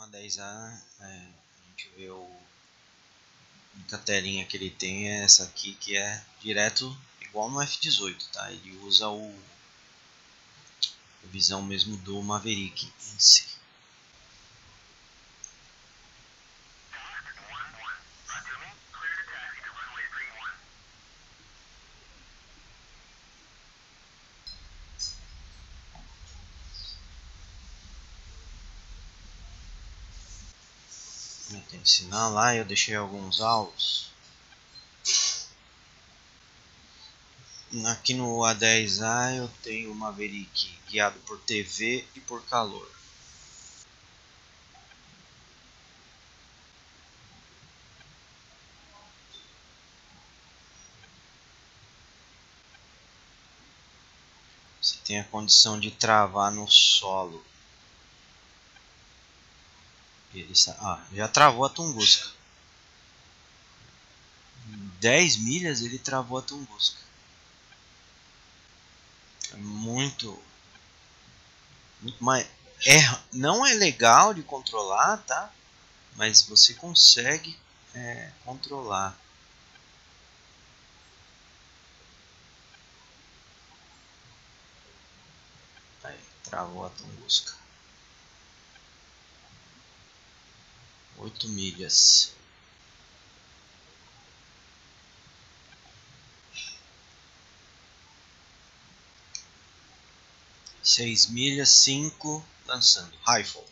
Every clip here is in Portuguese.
A10A, a gente vê a única telinha que ele tem é essa aqui, que é direto igual no F18, tá? Ele usa a visão mesmo do Maverick em si. Eu tenho que ensinar lá, eu deixei alguns alvos. Aqui no A10A eu tenho o Maverick guiado por TV e por calor. Você tem a condição de travar no solo. Ele já travou a Tunguska. 10 milhas ele travou a Tunguska. É muito mais. Não é legal de controlar, tá? Mas você consegue controlar. Aí, travou a Tunguska. 8 milhas. 6 milhas, 5 lançando. Rifle.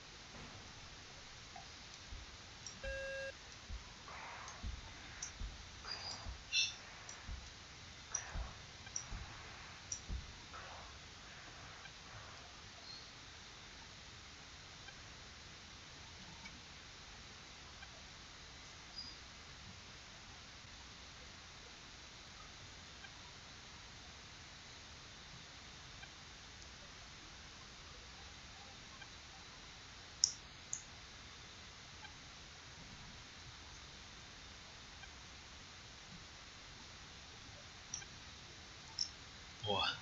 Porra.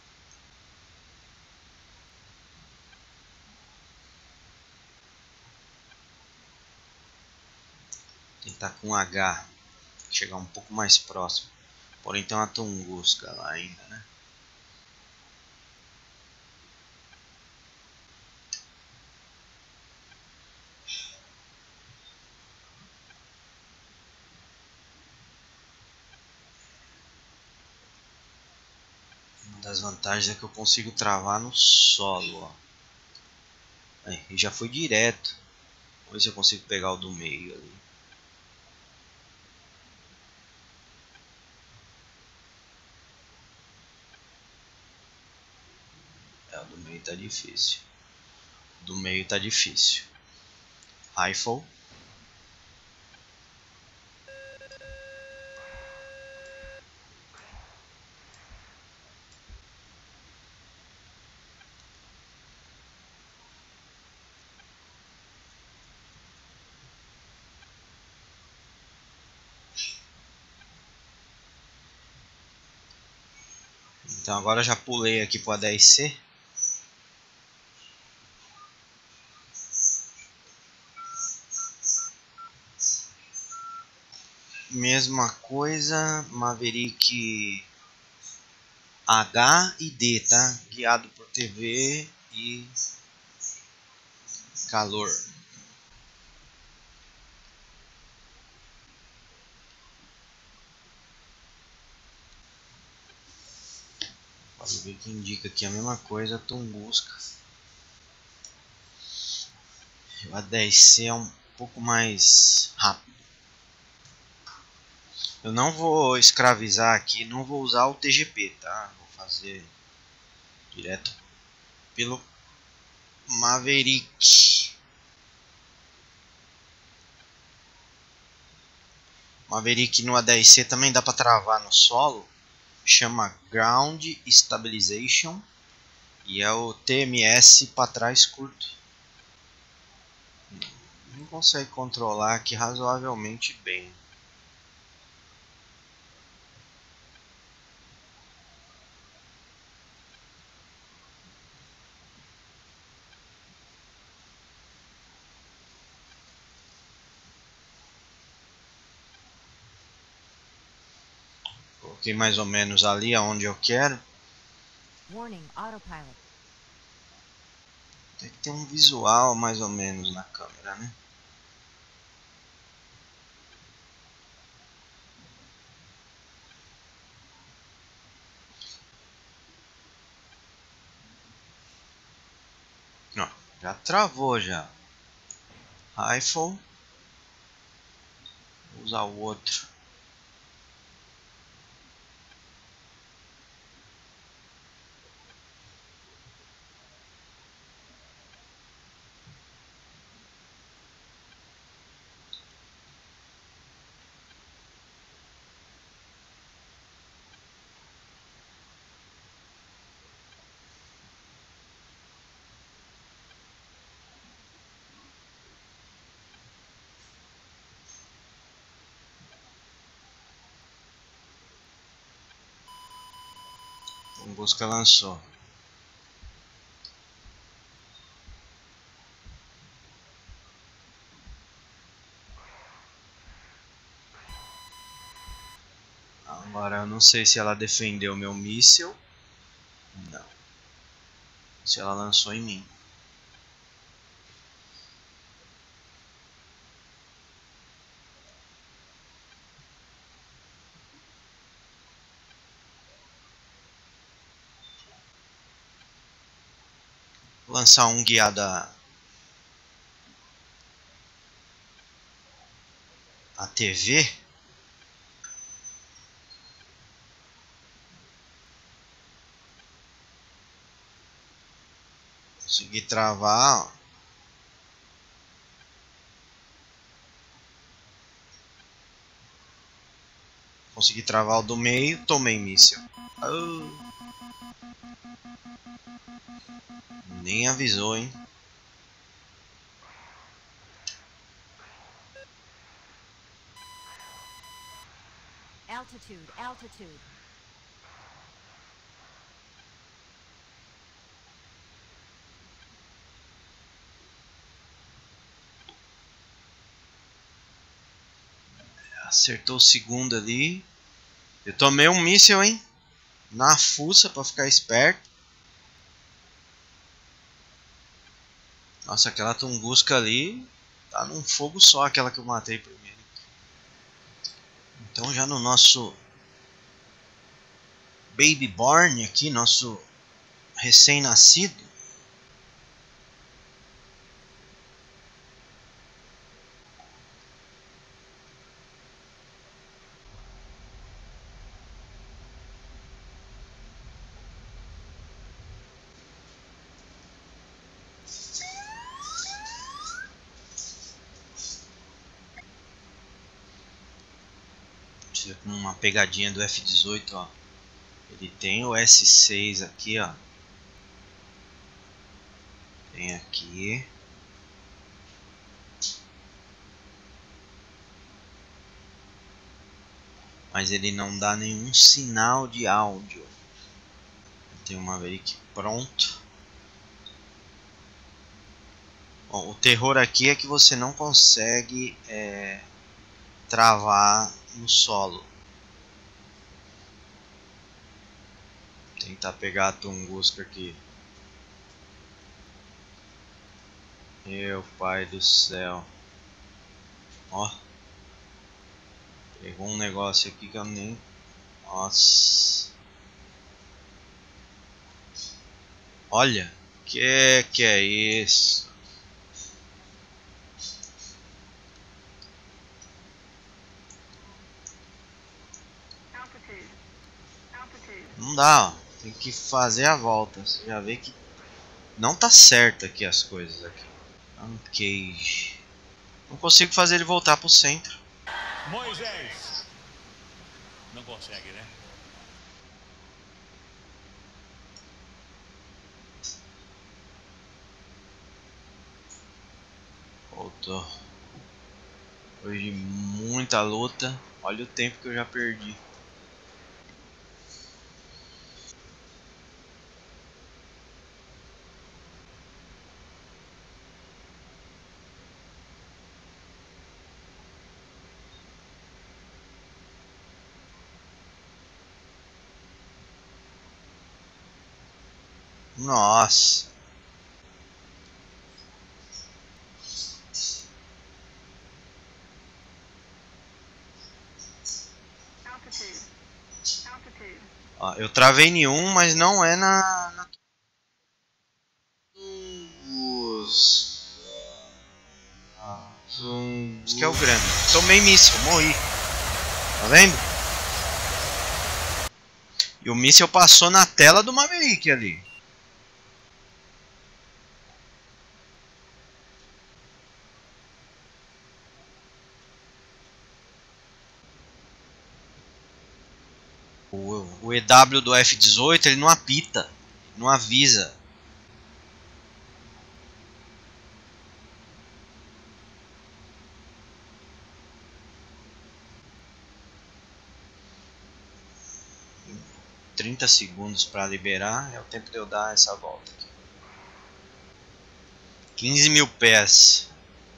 Tentar com H. Chegar um pouco mais próximo. Porém tem uma Tunguska lá ainda, né? Uma das vantagens é que eu consigo travar no solo, ó. Aí, e já foi direto. Vamos ver se eu consigo pegar o do meio ali. O do meio tá difícil. O do meio tá difícil. Rifle. Então agora já pulei aqui pro A10C. Mesma coisa, Maverick H e D, tá? Guiado por TV e calor. Pode ver que indica aqui a mesma coisa, Tunguska. O A10C é um pouco mais rápido. Eu não vou escravizar aqui, não vou usar o TGP, tá? Vou fazer direto pelo Maverick. Maverick no A10C também dá para travar no solo. Chama Ground Stabilization. E é o TMS para trás curto. Não consegue controlar aqui razoavelmente bem. Coloquei mais ou menos ali aonde eu quero. Warning, autopilot. Tem que ter um visual mais ou menos na câmera, né? Ó, já travou já. Rifle. Vou usar o outro. Busca lançou. Agora eu não sei se ela defendeu meu míssil. Não. Se ela lançou em mim. Vou lançar um guiado a TV. Consegui travar. Ó. Consegui travar o do meio. Tomei míssil. Oh. Nem avisou, hein? Altitude, altitude. Acertou o segundo ali. Eu tomei um míssil, hein? Na fuça pra ficar esperto. Nossa, aquela Tunguska ali tá num fogo só, aquela que eu matei primeiro. Então já no nosso Baby Born aqui, nosso recém-nascido. Uma pegadinha do F-18, ó. Ele tem o S6 aqui, ó. Tem aqui. Mas ele não dá nenhum sinal de áudio. Tem uma Maverick pronto. Bom, o terror aqui é que você não consegue travar no solo. Tentar pegar a Tunguska aqui. Meu pai do céu. Ó. Pegou um negócio aqui que eu nem... Nossa. Olha. Que é isso? Não dá, ó. Tem que fazer a volta. Você já vê que não tá certo aqui as coisas aqui. Cage. Não consigo fazer ele voltar pro centro. Moisés. Não consegue, né? Voltou. Depois de muita luta. Olha o tempo que eu já perdi. Nossa. Ó, eu travei em um, mas não é na... Isso que é o grande. Tomei míssil, morri. Tá vendo? E o míssil passou na tela do Maverick ali. O EW do F-18 ele não apita, não avisa. Tem 30 segundos para liberar, é o tempo de eu dar essa volta aqui. 15 mil pés.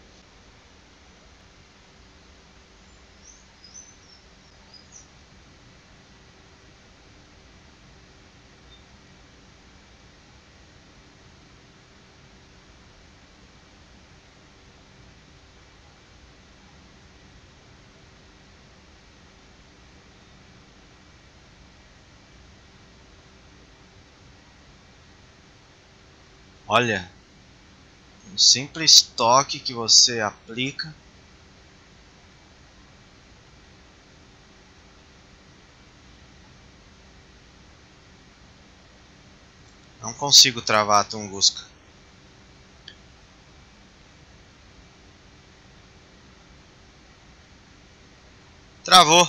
Olha, um simples toque que você aplica. Não consigo travar a Tunguska. Travou.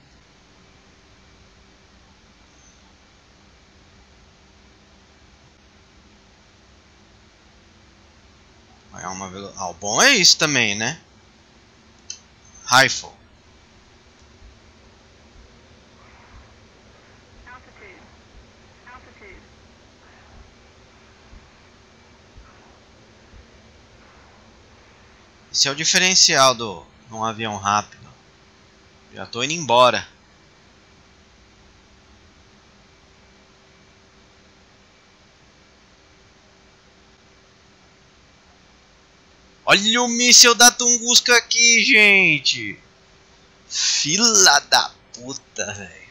É uma velocidade. O bom é isso também, né? Rifle. Esse é o diferencial de um avião rápido. Já tô indo embora. Olha o míssil da Tunguska aqui, gente. Fila da puta, velho.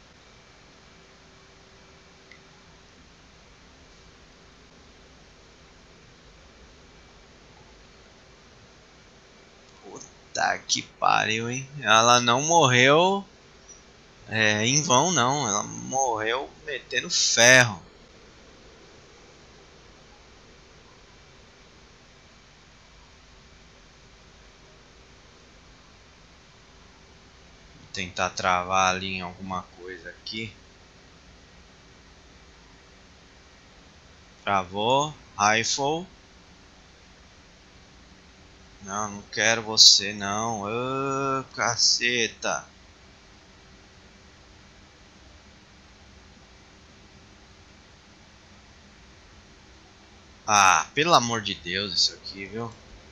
Puta que pariu, hein. Ela não morreu em vão, não. Ela morreu metendo ferro. Vou tentar travar ali em alguma coisa aqui. Travou. Rifle. Não, não quero você não. Ô, caceta. Ah, pelo amor de Deus, isso aqui, viu?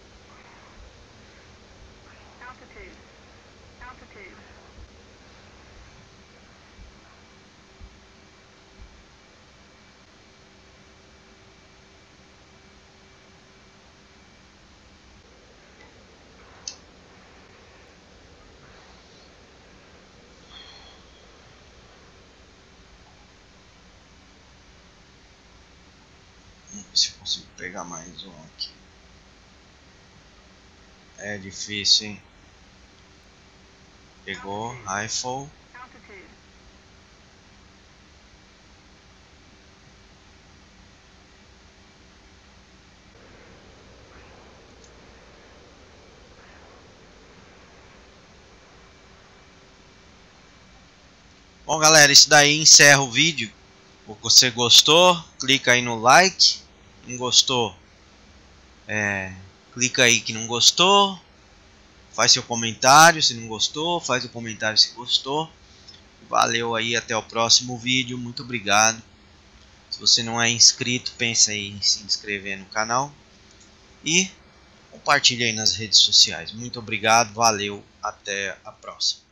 Vamos ver se eu consigo pegar mais um aqui. É difícil, hein? Pegou, rifle. Bom, galera, isso daí encerra o vídeo. Se você gostou, clica aí no like. Não gostou, clica aí que não gostou. Faz seu comentário se não gostou. Faz o comentário se gostou. Valeu aí, até o próximo vídeo. Muito obrigado. Se você não é inscrito, pensa aí em se inscrever no canal. E compartilhe aí nas redes sociais. Muito obrigado, valeu, até a próxima.